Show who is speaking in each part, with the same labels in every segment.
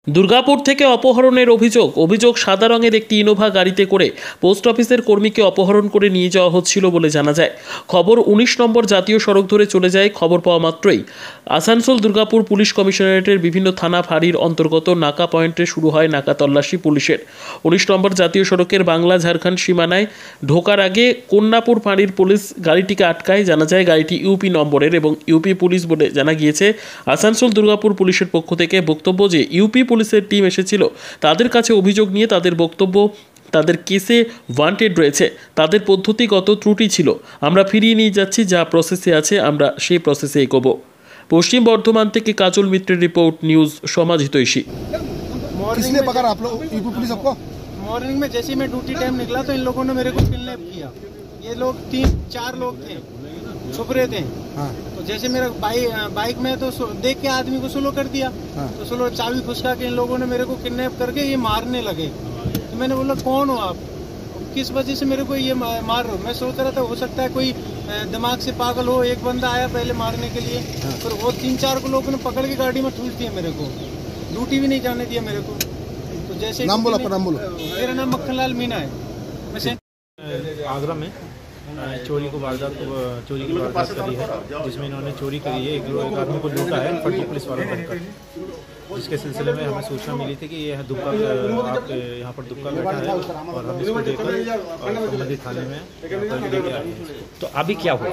Speaker 1: দুর্গাপুর থেকে অপহরণের অভিযোগ সাদা রঙের একটি ইনোভা গাড়িতে করে পোস্ট অফিসের কর্মীকে অপহরণ করে নিয়ে যাওয়া হচ্ছিল বলে জানা যায়। খবর ১৯ নম্বর জাতীয় সড়ক ধরে চলে যায়। খবর পাওয়া মাত্রই আসানসোল দুর্গাপুর পুলিশ কমিশনারেটের বিভিন্ন থানা ফাঁড়ির অন্তর্গত নাকা পয়েন্টে শুরু হয় নাকা তল্লাশি পুলিশের। ১৯ নম্বর জাতীয় সড়কের বাংলা ঝাড়খণ্ড সীমানায় ঢোকার আগে কন্যাপুর ফাঁড়ির পুলিশ গাড়িটিকে আটকায়। জানা যায় গাড়িটি ইউপি নম্বরের এবং ইউপি পুলিশ বলে জানা গিয়েছে। আসানসোল দুর্গাপুর পুলিশের পক্ষ থেকে বক্তব্য যে ইউপি পুলিশের টিম এসেছিল, তাদের কাছে অভিযোগ নিয়ে তাদের বক্তব্য তাদের কেসে ওয়ান্টেড রয়েছে, তাদের পদ্ধতিগত ত্রুটি ছিল, আমরা ফিরিয়ে নিয়ে যাচ্ছি, যা প্রসেসে আছে আমরা সেই প্রসেসে এগোবো। পশ্চিম বর্ধমান থেকে কাজল মিত্রের রিपोर्ट, न्यूज समाज हितैषी।
Speaker 2: किसने पकड़ा आप लोग? यूपी पुलिस आपको?
Speaker 3: मॉर्निंग में जैसे ही मैं ड्यूटी टाइम निकला तो इन लोगों ने मेरे को किडनैप किया। ये लोग 3-4 लोग थे, छुप रहे थे। हाँ। तो जैसे मेरा बाइक में तो देख के आदमी को स्लो कर दिया। हाँ। तो स्लो चाबी फुसका के इन लोगों ने मेरे को किडनैप करके ये मारने लगे। तो मैंने बोला कौन हो आप, किस वजह से मेरे को ये मार रहे हो? मैं सोच रहा था हो सकता है कोई दिमाग से पागल हो, एक बंदा आया पहले मारने के लिए। हाँ। फिर वो 3-4 को लोगों ने पकड़ के गाड़ी में ठूस दिया, मेरे को ड्यूटी भी नहीं जाने दिया मेरे को। तो जैसे
Speaker 2: नाम बोलो, नाम बोलो।
Speaker 3: मेरा नाम मक्खनलाल मीना है। मैं
Speaker 4: आगरा में चोरी की वारदात करी है, जिसमें इन्होंने चोरी करी है। एक आदमी को लूटा है फर्जी पुलिस वाला बनकर, जिसके सिलसिले में हमें सूचना मिली थी कि ये दुक्का आपके यहाँ पर दुक्का बैठा है और हम इसको देखकर संबंधित थाने में लेके आए हैं।
Speaker 5: तो अभी क्या हुआ?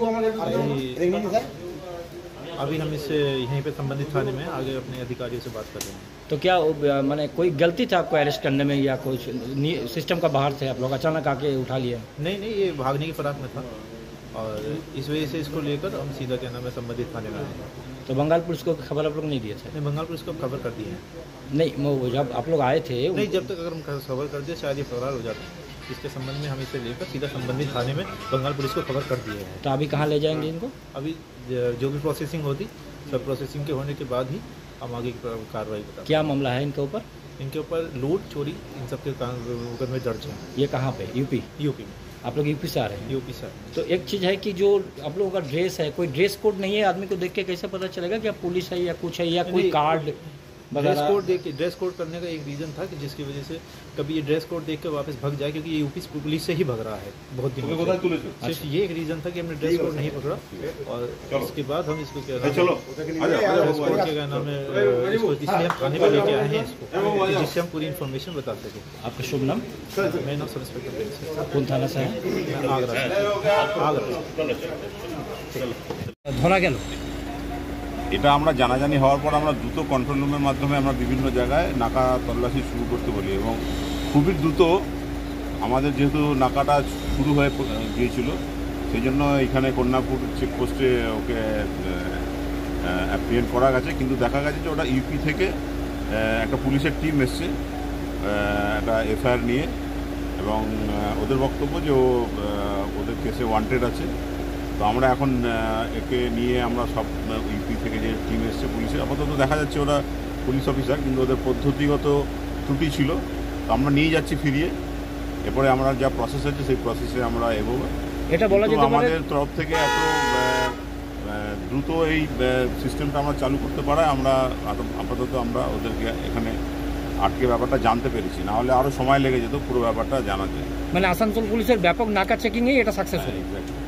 Speaker 4: अभी हम इससे यहीं पे संबंधित थाने में आगे अपने अधिकारियों से बात कर रहे हैं।
Speaker 5: तो क्या मैंने कोई गलती था आपको अरेस्ट करने में या कुछ सिस्टम का बाहर थे आप लोग, अचानक आके उठा लिया?
Speaker 4: नहीं, ये भागने की फिराक में था और इस वजह से इसको लेकर हम सीधा क्या नाम है संबंधित थाने में आए।
Speaker 5: तो बंगाल पुलिस को खबर आप लोग नहीं दिए थे?
Speaker 4: नहीं, बंगाल पुलिस को खबर कर दी है।
Speaker 5: नहीं, वो जब आप लोग आए थे
Speaker 4: नहीं, जब तक अगर हम खबर कर दिए शायद ये फरार हो जाते। इसके संबंध में हम इसे लेकर सीधा संबंधित थाने में बंगाल पुलिस को खबर कर दिए है।
Speaker 5: तो अभी कहाँ ले जाएंगे इनको?
Speaker 4: अभी जो भी प्रोसेसिंग होती, सब प्रोसेसिंग के होने के बाद ही हम आगे की कार्रवाई करेंगे।
Speaker 5: क्या मामला है इनके ऊपर?
Speaker 4: इनके ऊपर लूट चोरी इन सब के मुकदमे दर्ज हैं।
Speaker 5: ये कहाँ पे? यूपी
Speaker 4: में।
Speaker 5: आप लोग यूपी से आ रहे हैं?
Speaker 4: यूपी से।
Speaker 5: तो एक चीज़ है कि जो आप लोगों का ड्रेस है, कोई ड्रेस कोड नहीं है, आदमी को देख के कैसे पता चलेगा कि आप पुलिस है या कुछ है या कोई कार्ड?
Speaker 4: ड्रेस कोड करने का एक रीज़न था कि जिसकी वजह से कभी ये ड्रेस कोड देख के वापस भग जाए, क्योंकि ये यूपी पुलिस से ही भग रहा है बहुत दिन से। सिर्फ ये एक रीज़न था कि हमने ड्रेस कोड नहीं पकड़ा और इसके बाद हम इसको क्या नाम है इसलिए हम थाने पर लेके आए हैं इसको, जिससे हम पूरी इन्फॉर्मेशन बता सकें।
Speaker 5: आपका शुभ नाम?
Speaker 4: मेरा नाम सब इंस्पेक्टर
Speaker 5: कौन थाना से है?
Speaker 4: आगरा।
Speaker 5: ধরা গেল
Speaker 6: এটা আমরা জানাজানি হওয়ার পর আমরা দ্রুত কন্ট্রোল রুমের মাধ্যমে আমরা বিভিন্ন জায়গায় নাকা তল্লাশি শুরু করতে বলি এবং খুবই দ্রুত আমাদের যেহেতু নাকাটা শুরু হয়ে গিয়েছিল সেই জন্য এখানে কন্যাপুর চেকপোস্টে ওকে অ্যাপ্রিহেন্ড করা গেছে। কিন্তু দেখা গেছে যে ওটা ইউপি থেকে একটা পুলিশের টিম এসছে একটা এফআইআর নিয়ে এবং ওদের বক্তব্য যে ওদের কেসে ওয়ান্টেড আছে। তো আমরা এখন একে নিয়ে আমরা সব ইউপি থেকে যে টিম এসছে পুলিশের, আপাতত দেখা যাচ্ছে ওরা পুলিশ অফিসার কিন্তু ওদের পদ্ধতিগত ত্রুটি ছিল। তো আমরা নিয়ে যাচ্ছি ফিরিয়ে, এরপরে আমরা যা প্রসেস আছে সেই প্রসেসে আমরা এগোবো।
Speaker 5: এটা বলা যেতে পারে
Speaker 6: আমাদের তরফ থেকে এত দ্রুত এই সিস্টেমটা আমরা চালু করতে পারায় আমরা আপাতত আমরা ওদেরকে এখানে আটকে ব্যাপারটা জানতে পেরেছি, না হলে আরও সময় লেগে যেত পুরো ব্যাপারটা জানাতে।
Speaker 5: মানে আসানসোল পুলিশের ব্যাপক নাকা চেকিংয়ে এটা সাকসেসফুল।